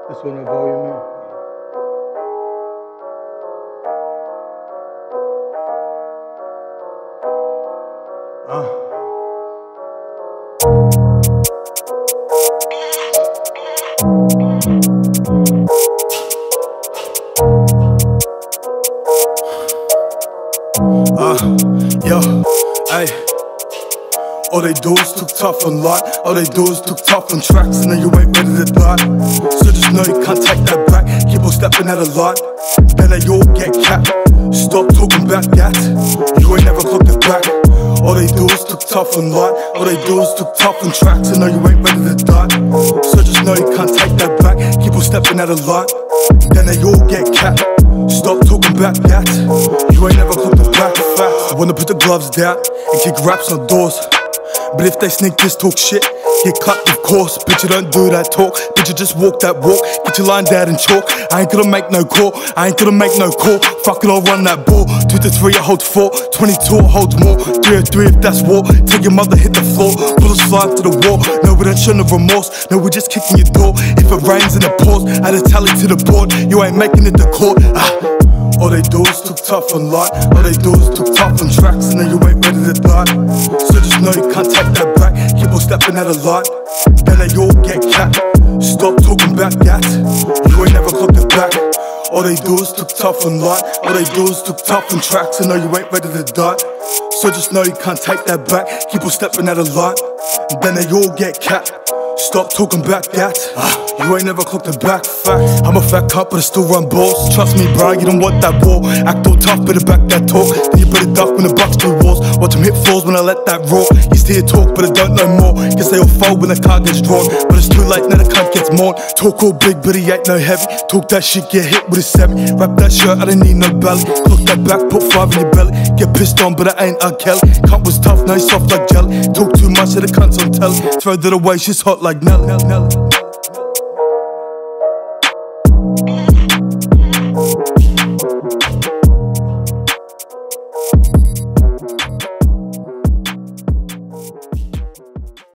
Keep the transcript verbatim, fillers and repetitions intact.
This one, the volume, man. Uh. Uh, yo, ayy. All they do is took tough on lot. All they do is took tough on tracks, and then you ain't ready to die. So just know you can't take that back. Keep on stepping out a lot, then they all get capped. Stop talking about that. You ain't never clocked it back. All they do is took tough on lot. All they do is took tough on tracks, and know you ain't ready to die. So just know you can't take that back. Keep on stepping out a lot, then they all get capped. Stop talking about that. You ain't never clocked it back. Fact. I wanna put the gloves down and kick raps on doors. But if they sneak this talk shit, get cut of course. Bitch, you don't do that talk. Bitch, you just walk that walk. Get your line down and chalk. I ain't gonna make no call. I ain't gonna make no call. Fuck it, I'll run that ball. Two to three, I hold four. Twenty-two, I hold more. Three or three if that's war. Take your mother, hit the floor. Bullets fly to the wall. No, we don't show no remorse. No, we just kicking your door. If it rains and it pours, add a tally to the board. You ain't making it to court. Ah. All they do is took tough on lot. All they do is took tough on tracks, and then you ain't ready to die. So just know you can't take that back. Keep on stepping out a lot, then they all get capped. Stop talking about that. You ain't never clocked it back. All they do is took tough on lot. All they do is took tough on tracks, and know you ain't ready to die. So just know you can't take that back. Keep on stepping out a lot, then they all get capped. Stop talking about that. Ah, you ain't never clocked it back. Fact. I'm a fat cup, but I still run balls. Trust me, bro, you don't want that war. Act all tough, better back that talk. Then you better duck when the bucks do wars. Watch them hit falls when I let that roar. Used to hear talk, but I don't know more. Guess they all fold when the car gets drawn. But it's too late, now the cunt gets mourned. Talk all big, but he ain't no heavy. Talk that shit, get hit with a semi. Wrap that shirt, I don't need no belly. Clock that back, put five in your belly. Get pissed on, but I ain't R. Kelly. Cunt was tough, now he's soft like jelly. Talk too much, so the cunt's on telly. Throw that away, she's hot like Nelly.